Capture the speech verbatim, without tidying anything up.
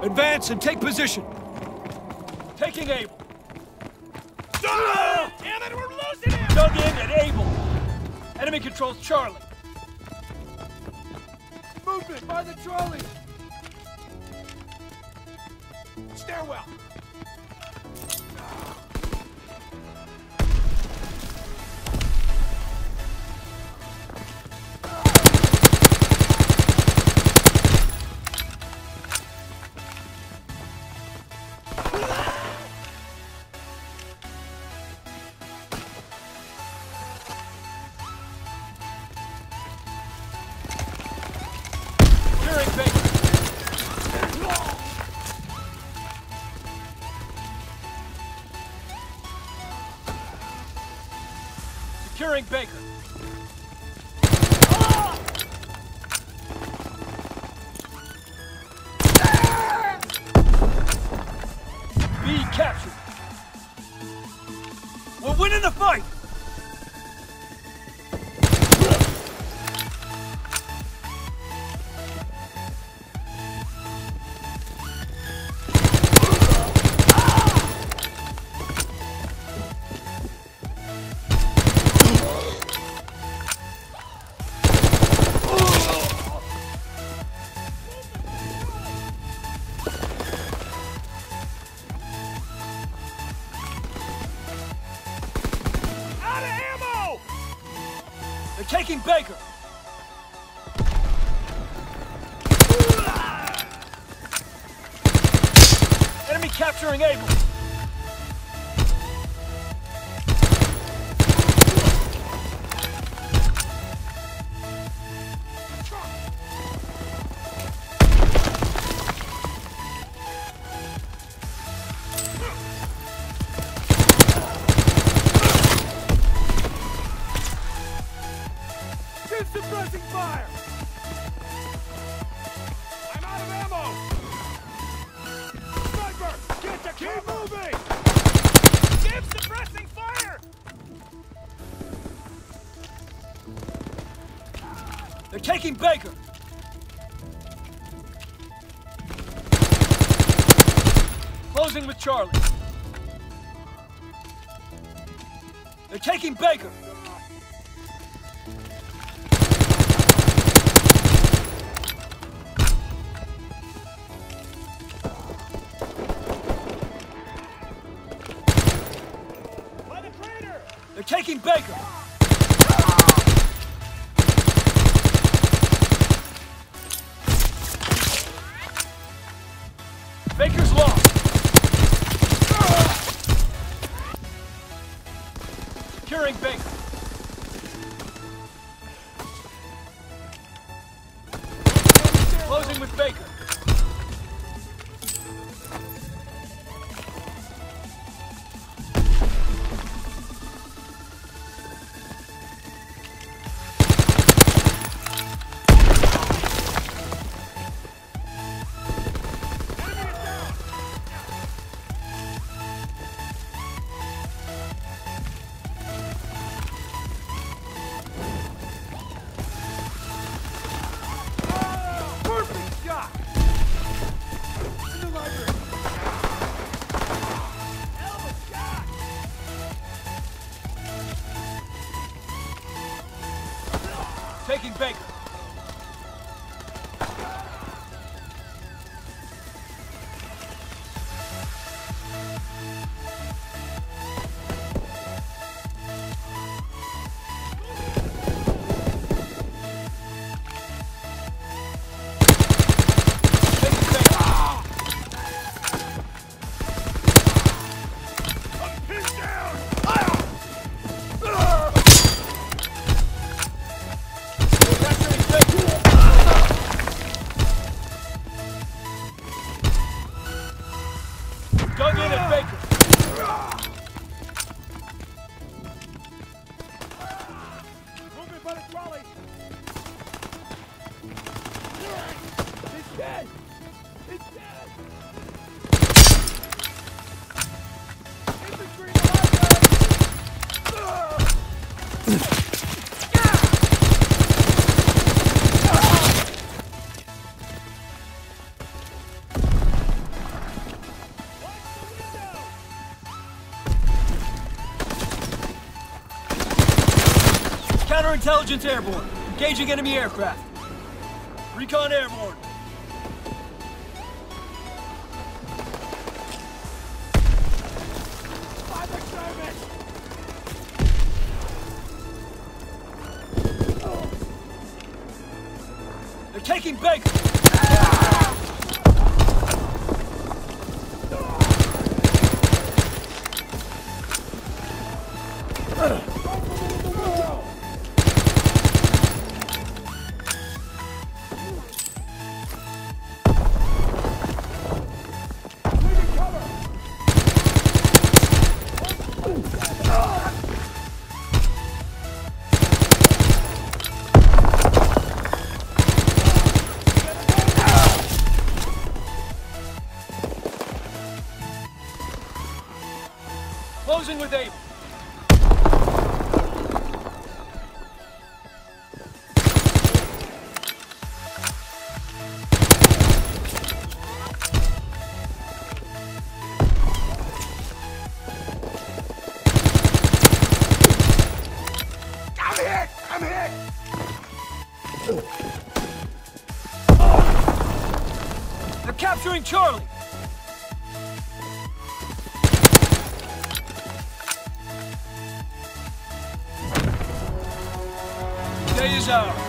Advance and take position. Taking Able. Oh! Damn it, we're losing him! Dug in at Able. Enemy controls Charlie. Movement by the trolley. Stairwell. Securing Baker. Ah! B captured. We're winning the fight! They're taking Baker! Enemy capturing Able! Suppressing fire! I'm out of ammo! Sniper! Get to keep moving! Give suppressing fire! They're taking Baker! Closing with Charlie. They're taking Baker! They're taking Baker! Baker's lost! Securing Baker! Closing with Baker! Taking Baker. Dug in at Baker. Movement by the trolley. It's dead. It's dead. Infantry in the Counterintelligence airborne. Engaging enemy aircraft. Recon airborne. Fire service! They're taking Baker! Closing with aim. I'm hit! I'm hit! They're capturing Charlie! Day is ours.